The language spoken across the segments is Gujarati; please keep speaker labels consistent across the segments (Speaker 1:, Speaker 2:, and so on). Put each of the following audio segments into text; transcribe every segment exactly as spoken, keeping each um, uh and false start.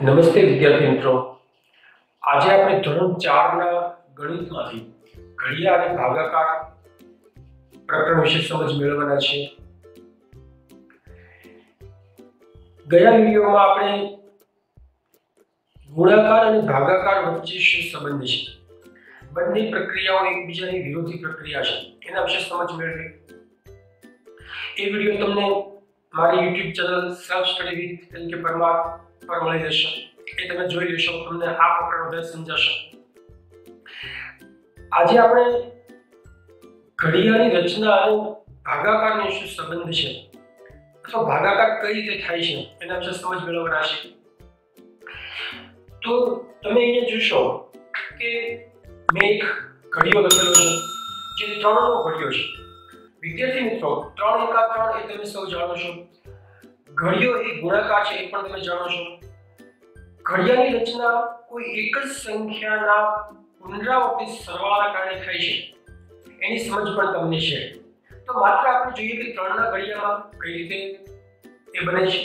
Speaker 1: નમસ્તે વિદ્યાર્થી મિત્રો, આજે આપણે ધોરણ ચાર ના ગણિતમાંથી ઘડિયા અને ભાગાકાર પ્રકરણ વિશે સમજ મેળવવાના છે। ગયા વિડિયોમાં આપણે ગુણાકાર અને ભાગાકાર વચ્ચે શું સંબંધ છે, બંને પ્રક્રિયાઓ એકબીજાની વિરોધી પ્રક્રિયા છે, એના વિશે સમજ મેળવી। એ વિડિયો તમને મારી YouTube channel self study with તરીકે પરમાર પર મળી જશે, એ તમે જોઈ લેશો, તમને આ પ્રકરણ વધારે સમજાશે। આજે આપણે ઘડિયાની રચના અને ભાગાકારનો શું સંબંધ છે અથવા ભાગાકાર કઈ રીતે થાય છે એના વિશે સમજ મેળવવાના છે। તો તમે અહીંયા જોશો કે મેં એક ઘડિયો લખેલો છે જે ત્રણનો ઘડિયો છે। વિદ્યાર્થી મિત્રો, ત્રણ એકા ત્રણ એ તમે સૌ જાણો છો, ઘડિયો એ ગુણાકાર છે એ પણ તમે જાણો છો। ઘડિયાની રચના કોઈ એક જ સંખ્યાના પુનરાવર્તિત સરવાળાના કારણે થાય છે, એની સમજ પણ તમને છે। તો માત્ર આપણે જોઈએ કે ત્રણના ઘડિયામાં કઈ રીતે એ બને છે।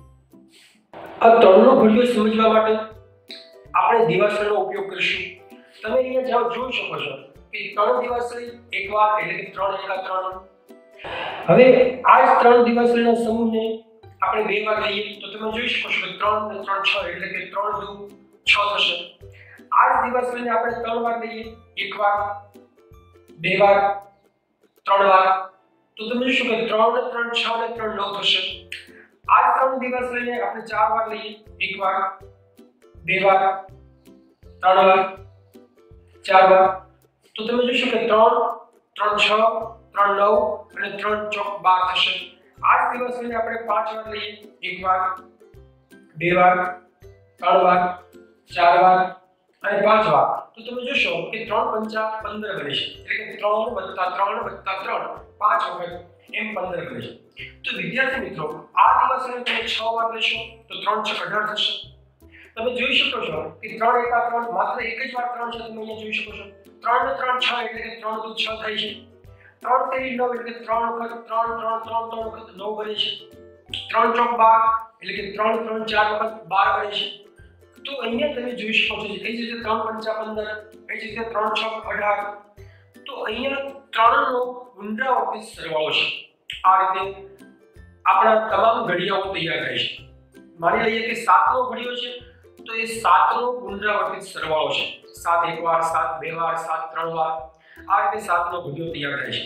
Speaker 1: આ ત્રણનો ઘડિયો સમજવા માટે આપણે દિવાસળનો ઉપયોગ કરીશું। તમે અહીંયા જાઓ જોઈ શકો છો કે ત્રણ દિવાસળી એકવાર એટલે કે ત્રણ એકા ત્રણ। હવે આ જ ત્રણ દિવાસળીના સમૂહને આપણે બે વાર લઈએ તો તમે જોઈ શકો છો કે ત્રણ ને ત્રણ છ એટલે કે ત્રણ દુ છ થશે। આ જ દિવાસળીને આપણે ત્રણ વાર લઈએ, એક વાર, બે વાર, ત્રણ વાર, તો તમે જોશો કે ત્રણ ને ત્રણ છ ને ત્રણ નવ થશે। આ જ ત્રણ દિવાસળીને આપણે ચાર વાર લઈએ, એક વાર, બે વાર, ત્રણ વાર, ચાર વાર, તો તમે જોશો કે ત્રણ, ત્રણ છ, ત્રણ નવ અને ત્રણ ચોક બાર થશે। આ જ દિવાસળીને આપણે પાંચ વાર લઈએ, એક વાર, બે વાર, ત્રણ વાર, ચાર વાર અને પાંચ વાર, તો તમે જોશો કે ત્રણ પંચા પંદર બને છે, એટલે કે ત્રણ વત્તા ત્રણ વત્તા ત્રણ પાંચ વખત એમ પંદર બને છે। તો વિદ્યાર્થી મિત્રો, આ દિવાસળીને તમે છ વાર લેશો તો ત્રણ છ અઢાર થશે। તમે જોઈ શકો છો કે ત્રણ એકા ત્રણ માત્ર એક જ વાર ત્રણ છે, તમે અહીંયા જોઈ શકો છો ત્રણ ને ત્રણ છ એટલે કે ત્રણ દુ છ થાય છે, ત્રણ તેરી નવ એટલે કે ત્રણ વખત ત્રણ ત્રણ ત્રણ ત્રણ વખત નવ બને છે, ત્રણ ચોક બાર એટલે કે ત્રણ ત્રણ ચાર વખત બાર બને છે। તો અહીંયા તમે જોઈ શકો છો કે કઈ રીતે ત્રણ પંચા પંદર, કઈ રીતે ત્રણ છ અઢાર, તો અહીંયા ત્રણનો પુનરાવર્તિત સરવાળો છે। આ રીતે આપણા તમામ ઘડિયાઓ તૈયાર થાય છે। માની લઈએ કે સાતનો ઘડિયો છે તો એ સાતનો પુનરાવર્તિત સરવાળો છે, સાત એક વાર, સાત બે વાર, સાત ત્રણ વાર, આ રીતે સાતનો ઘડિયો તૈયાર થાય છે।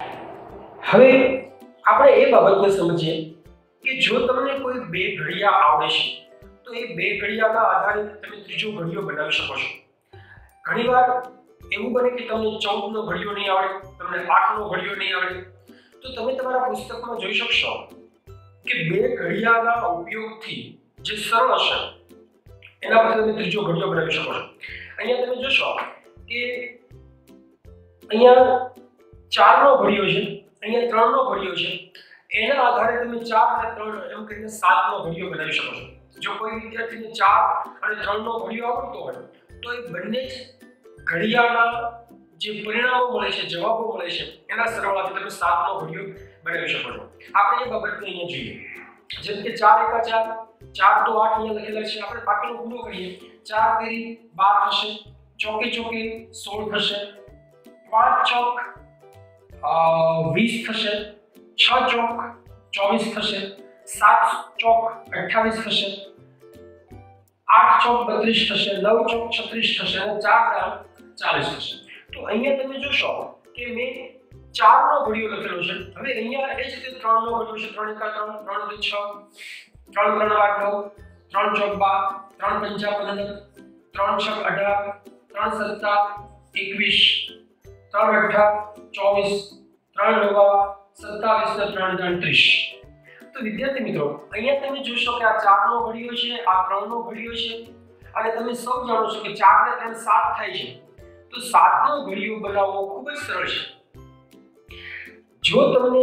Speaker 1: હવે આપણે એ બાબતને સમજીએ કે જો તમને કોઈ બે ઘડિયા આવડે છે તો એ બે ઘડિયાના આધારે તમે ત્રીજો ઘડિયો બનાવી શકો છો। ઘણીવાર એવું બને કે તમને ચૌદ નો ઘડિયો નહીં આવડે, તમને આઠ નો ઘડિયો નહીં આવડે, તો તમે તમારા પુસ્તકમાં જોઈ શકશો કે બે ઘડિયાના ઉપયોગથી જે સરળ હશે એના પર તમે ત્રીજો ઘડિયો બનાવી શકો છો। અહીંયા તમે જોશો કે અહીંયા ચાર નો ઘડિયો છે, અહીંયા ત્રણ નો ઘડિયો છે, એના આધારે તમે ચાર અને ત્રણ એમ કરીને સાત નો ઘડિયો બનાવી શકો છો। જો કોઈ વિદ્યાર્થીને ચાર અને ત્રણ નો ઘડિયો આવડતો હોય તો એ બંને જ ઘડિયાના જે પરિણામો મળે છે, જવાબો મળે છે, એના સરવાળાથી તમે સાત નો ઘડિયો બનાવી શકો છો। આપણે એ બાબતને અહીંયા જોઈએ, જેમ કે ચાર એકા ચાર, ચાર તો આઠ અહીંયા લખેલા છે, આપણે બાકીનો પૂરો કરીએ, ચાર તેરી બાર થશે, ચોકે ચોકે સોળ થશે, પાંચ ચોક વીસ થશે, છ ચોક ચોવીસ થશે, સાત ચોક અઠ્ઠાવીસ થશે, આઠ ચોક બત્રીસ થશે, નવ ચોક છત્રીસ થશે અને ચાર દામ ચાલીસ થશે। તો અહીંયા તમે જોશો કે મેં ચાર નો ઘડિયો લખેલો છે। હવે અહીંયા એ જ રીતે ત્રણ નો ઘડિયો છે, ત્રણ એકા ત્રણ, ત્રણ દુ છ, ત્રણ ત્રણ વાર નવ, ત્રણ ચોક બાર, ત્રણ પંચા પંદર, ત્રણ છ અઢાર, ત્રણ સત્તા એકવીસ, ત્રણ અઠ્ઠા ચોવીસ, ત્રણ નવા સત્તાવીસ ને ત્રણ ત્રણ ત્રીસ। તો વિદ્યાર્થી મિત્રો, અહીંયા તમે જોશો કે આ ચાર નો ઘડિયો છે, આ ત્રણ નો ઘડિયો છે, અને તમે સૌ જાણો છો કે ચાર ને ત્રણ સાત થાય છે, તો સાત નો ઘડિયો બનાવવો ખૂબ જ સરળ છે। જો તમને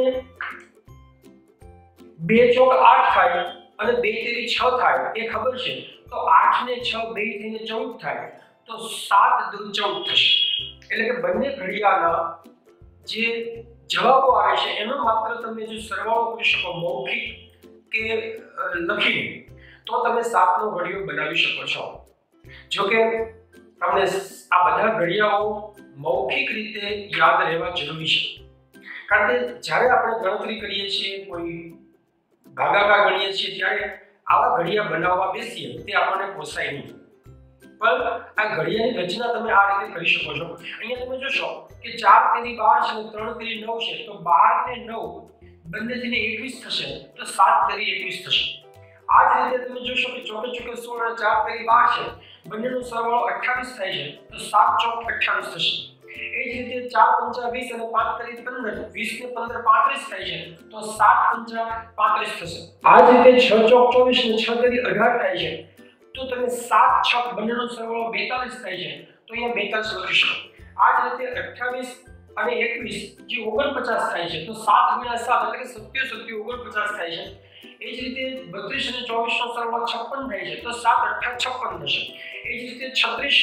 Speaker 1: બે ચોક આઠ થાય અને બે તેરી છ થાય એ ખબર છે, તો આઠ ને છ બે થઈને ચૌદ થાય, તો સાત દુ ચૌદ થશે। એટલે કે બંને ઘડિયાના જે જવાબો આવે છે એનો માત્ર તમે જો સરવાળો કરી શકો મૌખિક કે લખીને, તો તમે સાતનો ઘડિયો બનાવી શકો છો। જો કે તમને આ બધા ઘડિયાઓ મૌખિક રીતે યાદ રહેવા જરૂરી છે, કારણ કે જ્યારે આપણે ગણતરી કરીએ છીએ, કોઈ ભાગાકાર ગણીએ છીએ, ત્યારે આવા ઘડિયા બનાવવા બેસીએ તે આપણને પોસાય નહીં। પણ આ ઘડિયાની રચના તમે આ રીતે કરી શકો છો। અહીંયા તમે જોશો કે ચાર તેરી બાર છે, ત્રણ તેરી નવ છે, તો બાર ને નવ બંને થઈને એકવીસ થશે, તો સાત તેરી એકવીસ થશે। આ જ રીતે તમે જોશો કે ચોકે ચોકે સોળ અને ચાર તેરી બાર છે, બંનેનો સરવાળો અઠ્ઠાવીસ થાય છે, તો સાત ચોક અઠ્ઠાવીસ થશે। એ જ રીતે ચાર પંચા વીસ અને પાંચ તેરી પંદર, વીસ ને પંદર પાંત્રીસ થાય છે, તો સાત પંચા પાંત્રીસ થશે। આ જ રીતે છ ચોક ચોવીસ અને છ તેરી અઢાર થાય છે, તો તમે સાત છક બંનેનો સરવાળો બેતાલીસ થાય છે, તો અહીંયા બેતાલીસ લખી શકો। આ જ રીતે અઠ્ઠાવીસ અને એકવીસ જે ઓગણપચાસ થાય છે, તો સાત ગુણ્યા સાત એટલે કે સત્યુ સત્યુ ઓગણપચાસ થાય છે। એ જ રીતે બત્રીસ અને ચોવીસ નો સરવાળો છપ્પન થાય છે, તો સાત અઠ્ઠા છપ્પન થશે। એ જ રીતે છત્રીસ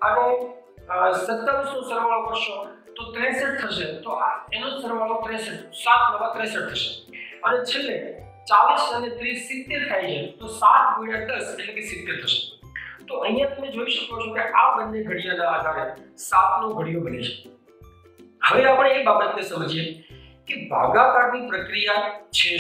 Speaker 1: અને સત્તાવીસ નો સરવાળો કરશો તો ત્રેસઠ થશે, તો એનો સરવાળો ત્રેસઠ, સાત નવા ત્રેસઠ થશે। અને છેલ્લે ચાલીસ અને ત્રીસ સિત્તેર થાય છે, તો સાત ગુણ્યા દસ એટલે કે સિત્તેર થશે। તો અહીંયા તમે જોઈ શકો છો કે આ બંને ઘડિયાના આધારે સાતનો ઘડિયો બને છે। હવે આપણે એ બાબતને સમજીએ કે ભાગાકારની પ્રક્રિયા છે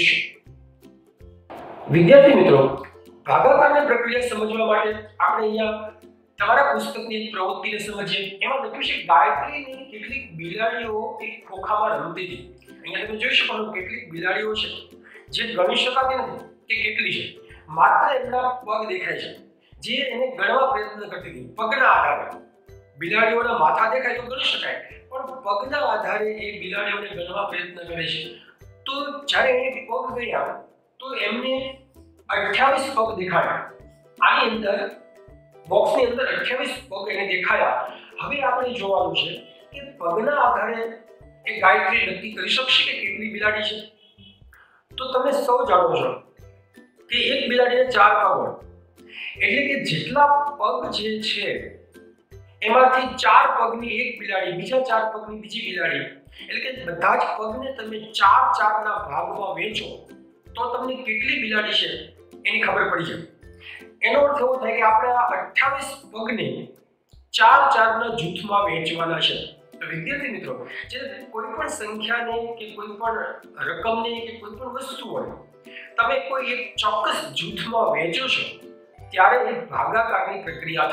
Speaker 1: શું। વિદ્યાર્થી મિત્રો, ભાગાકારની પ્રક્રિયા સમજવા માટે આપણે અહીંયા તમારા પુસ્તકની એક પ્રવૃત્તિને સમજીએ। એમાં લખ્યું છે ગાયત્રીની કેટલીક બિલાડીઓ એક ખોખામાં રમતી હતી। અહીંયા તમે જોઈ શકો છો કેટલીક બિલાડીઓ છે જે ગણી શકાતી નથી કે કેટલી છે, માત્ર એમના પગ દેખાય છે, જે એને ગણવા પ્રયત્ન કરતી હતી। પગના આધારે બિલાડીઓના માથા દેખાય તો ગણી શકાય, પણ પગના આધારે એ બિલાડીઓને ગણવા પ્રયત્ન કરે છે। તો જ્યારે એ પગ ગયા તો એમને અઠ્યાવીસ પગ દેખાયા। આની અંદર બોક્સની અંદર અઠ્યાવીસ પગ એને દેખાયા। હવે આપણે જોવાનું છે કે પગના આધારે એ ગાયત્રી નક્કી કરી શકશે કે કેટલી બિલાડી છે। તો તમે સૌ જાણો છો કે એક બિલાડીને ચાર પગ હોય, એટલે કે જેટલા પગ જે છે એમાંથી ચાર પગની એક બિલાડી, બીજા ચાર પગની બીજી બિલાડી, એટલે કે બધા જ પગને તમે ચાર ચારના ભાગમાં વહેંચો તો તમને કેટલી બિલાડી છે એની ખબર પડી જાય। એનો અર્થ એવો થાય કે આપણે આ અઠ્ઠાવીસ પગને ચાર ચારના જૂથમાં વહેંચવાના છે। તો વિદ્યાર્થી મિત્રો, જે કોઈ પણ સંખ્યાને કે કોઈ પણ રકમને કે કોઈ પણ વસ્તુ હોય તમે કોઈ એક ચોક્કસ જૂથમાં વહેંચો છો ત્યારે એ ભાગાકારની પ્રક્રિયા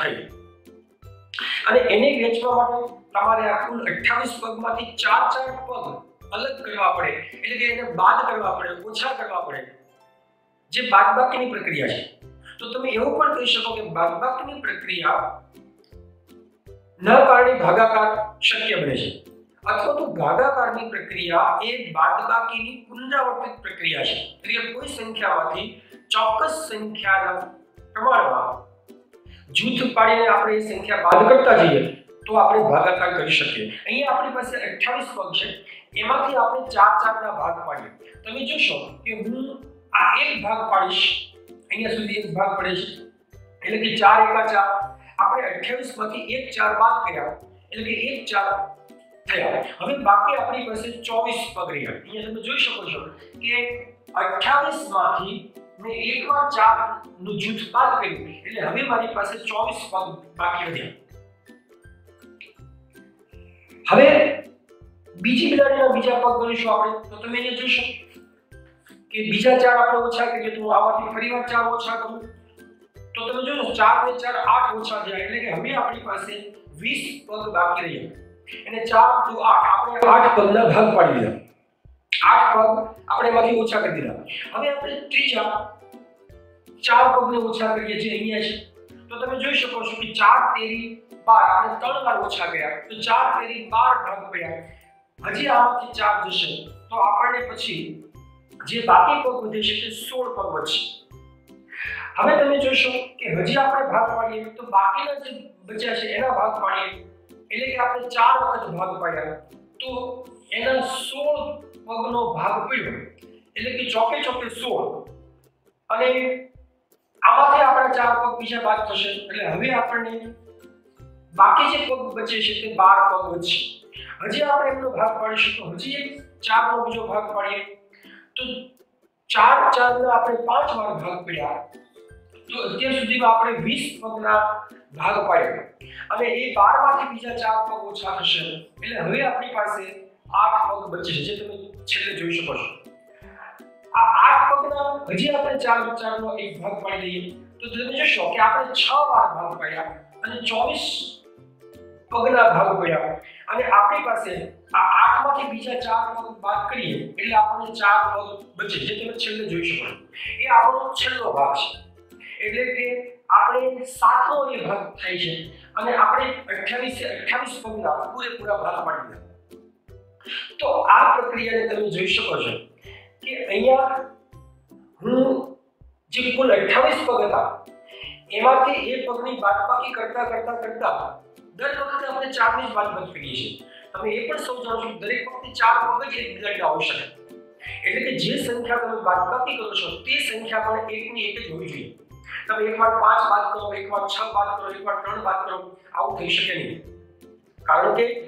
Speaker 1: થઈ। અને એને વહેંચવા માટે તમારે આ કુલ અઠ્ઠાવીસ પગમાંથી ચાર ચાર પગ અલગ કરવા પડે, એટલે કે એને બાદ કરવા પડે, ઓછા કરવા પડે, જે બાદબાકીની પ્રક્રિયા છે। તો તમે એવું પણ કહી શકો કે બાદબાકીની પ્રક્રિયા ના કારણે ભાગાકાર શક્ય બને છે, અથવા તો ભાગાકારની પ્રક્રિયા એ બાદબાકીની પુનરાવર્તિત પ્રક્રિયા છે। એટલે કોઈ સંખ્યામાંથી ચોક્કસ સંખ્યાના પ્રમાણમાં જૂથ પાડીને આપણે એ સંખ્યા બાદ કરતા જઈએ તો આપણે ભાગાકાર કરી શકીએ। અહીંયા આપણી પાસે અઠ્ઠાવીસ પગ છે, એમાંથી આપણે ચાર ચારના ભાગ પાડીએ। તમે જોશો કે હું આ એક ભાગ પાડીશ, અહીંયા સુધી એક ભાગ પડે છે, એટલે કે ચાર એકા ચાર, આપણે અઠ્યાવીસ માંથી એક ચાર બાદ કર્યા એટલે કે એક ચાર થયા। હવે બાકી આપણી પાસે ચોવીસ પગ રહ્યા। અહીંયા તમે જોઈ શકો છો કે અઠ્યાવીસ માંથી મેં એકવાર ચાર નું જૂથ બાદ કર્યું એટલે હવે મારી પાસે ચોવીસ પગ બાકી રહ્યા। હવે બીજી બિલાડીના બીજા પગ ગણીશું આપણે, તો તમે અહીંયા જોશો કે બીજા ચાર આપણે ઓછા કરીએ તો આમાંથી ફરીવાર ચાર ઓછા કરું તો તમે જોશો ચાર ને ચાર આઠ ઓછા થયા, એટલે કે હવે આપણી પાસે વીસ પગ બાકી રહ્યા। અને ચાર દુ આઠ, આપણે આઠ પગના ભાગ પાડી દીધા, આઠ પગ આપણે એમાંથી ઓછા કરી દીધા। હવે આપણે ત્રીજા ચાર પગને ઓછા કરીએ જે અહીંયા છે, તો તમે જોઈ શકો છો કે ચાર તેરી બાર, આપણે ત્રણ વાર ઓછા કર્યા તો ચાર તેરી બાર ભાગ પડ્યા। હજી આમાંથી ચાર જશે તો આપણને પછી જે બાકી પગ વધે છે તે સોળ પગ વધશે। હવે તમે જોશો કે હજી આપણે ભાગ પાડીએ તો બાકીના જે બચ્યા છે એના ભાગ પાડીએ, એટલે કે આપણે ચાર વખત ભાગ પાડ્યા તો એના સોળ પગનો ભાગ પડ્યો, એટલે કે ચોકે ચોકે સોળ, અને આમાંથી આપણા ચાર પગ બીજા બાદ થશે એટલે હવે આપણને બાકી જે પગ બચે છે તે બાર પગ વધશે। હજી આપણે એનો ભાગ પાડીશું તો હજી એક ચાર નો બીજો ભાગ પાડીએ તો ચાર ચાર ના આપણે પાંચ વાર ભાગ પડ્યા તો અત્યાર સુધીમાં આપણે વીસ પગના ભાગ પાડ્યા અને એ બાર માંથી બીજા ચાર પગ ઓછા થશે એટલે હવે આપણી પાસે આઠ પગ બચે છે, જે તમે છેલ્લે જોઈ શકો છો। આ આઠ પગના હજી આપણે ચાર ચારનો એક ભાગ પાડી દઈએ તો તમે જોશો કે આપણે છ વાર ભાગ પાડ્યા અને ચોવીસ પગના ભાગ પડ્યા અને આપણી પાસે આ આઠ માંથી બીજા ચાર પગ બાદ કરીએ એટલે આપણને ચાર પગ બચે, જે તમે છેલ્લે જોઈ શકો છો। એ આપણો છેલ્લો ભાગ છે એટલે કે આપણે સાતમો એ ભાગ થાય છે અને આપણે અઠ્યાવીસ અઠ્યાવીસ પગના પૂરેપૂરા ભાગ પાડી દીધા। તો આ પ્રક્રિયાને તમે જોઈ શકો છો કે અહીંયા હું જે કુલ અઠ્યાવીસ પગ હતા એમાંથી એ પગની બાદબાકી કરતા કરતા કરતા દર વખતે આપણે ચાર ની જ બાદબાકી કરીએ છીએ। તમે એ પણ સૌ જાણો છો કે દરેક વખતે ચાર પગ જ એકબીજાના હોઈ શકે, એટલે કે જે સંખ્યા તમે બાદબાકી કરો છો તે સંખ્યા પણ એક ની એક જ હોવી જોઈએ। તમે એકવાર પાંચ બાદ કરો, એકવાર છ બાદ કરો, એકવાર ત્રણ બાદ કરો, આવું થઈ શકે નહીં, કારણ કે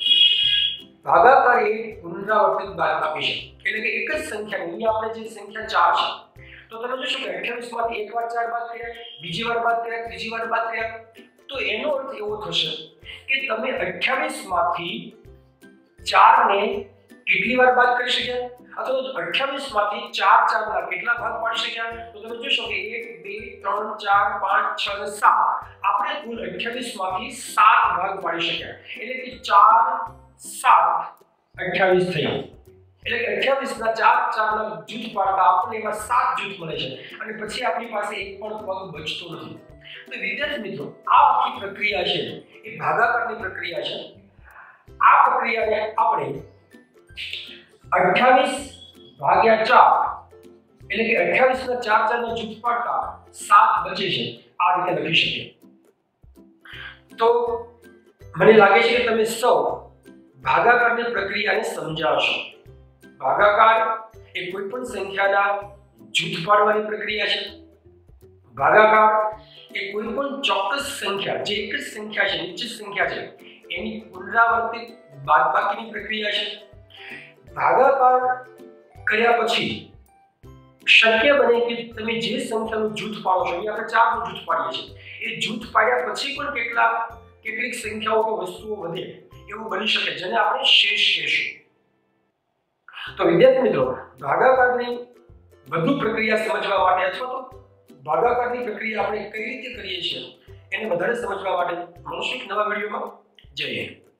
Speaker 1: ભાગાકાર એ પુનરાવર્તિત બાદબાકી છે, એટલે કે એક જ સંખ્યા ની આપણે જે સંખ્યા ચાર છે તો તમે જોશો કે અઠ્યાવીસ માંથી એકવાર ચાર બાદ કર્યા, બીજી વાર બાદ કર્યા, ત્રીજી વાર બાદ કર્યા, તો એનો અર્થ એવો થશે કે તમે અઠ્યાવીસ માંથી ચાર ને કેટલી વાર બાદ કરી શક્યા અથવા અઠ્યાવીસ માંથી ચાર ચાર ના કેટલા ભાગ પાડી શક્યા, તો તમે જોશો કે એક બે ત્રણ ચાર પાંચ છ અને સાત આપણે કુલ અઠ્યાવીસ માંથી સાત ભાગ પાડી શક્યા, એટલે કે ચાર સાત અઠ્યાવીસ થયા। એટલે કે અઠ્યાવીસ ના ચાર ચાર ના જૂથ પાડતા આપણને એમાં સાત જૂથ મળે છે અને પછી આપણી પાસે એક પણ પગ બચતો નથી। તો વિદ્યાર્થી મિત્રો, આ આખી પ્રક્રિયા છે એ ભાગાકારની પ્રક્રિયા છે। આ પ્રક્રિયાને આપણે અઠ્યાવીસ ભાગ્યા ચાર એટલે કે અઠ્યાવીસ ના ચાર ચાર ના જૂથ પાડતા સાત બચે છે, આ રીતે લખી શકીએ। તો મને લાગે છે કે તમે સૌ ભાગાકારની પ્રક્રિયાને સમજાવશો। ભાગાકાર એ કોઈ પણ સંખ્યાના જૂથ પાડવાની પ્રક્રિયા છે। ભાગાકાર એ કોઈ પણ ચોક્કસ સંખ્યા જે એક જ સંખ્યા છે, નિશ્ચિત સંખ્યા છે, એની પુનરાવર્તિત બાદબાકીની પ્રક્રિયા છે। ભાગાકાર કર્યા પછી શક્ય બને કે તમે જે સંખ્યાનું જૂથ પાડો છો, આપણે ચાર નું જૂથ પાડીએ છીએ, એ જૂથ પાડ્યા પછી પણ કેટલાક કેટલીક સંખ્યાઓ કે વસ્તુઓ વધે એવું બની શકે, જેને આપણે શેષ કહેશું। તો વિદ્યાર્થી મિત્રો, ભાગાકારની વધુ પ્રક્રિયા સમજવા માટે અથવા તો ભાગાકારની પ્રક્રિયા આપણે કઈ રીતે કરીએ છીએ એને વધારે સમજવા માટે મળશું એક નવા વિડીયોમાં। જય હિન્દ।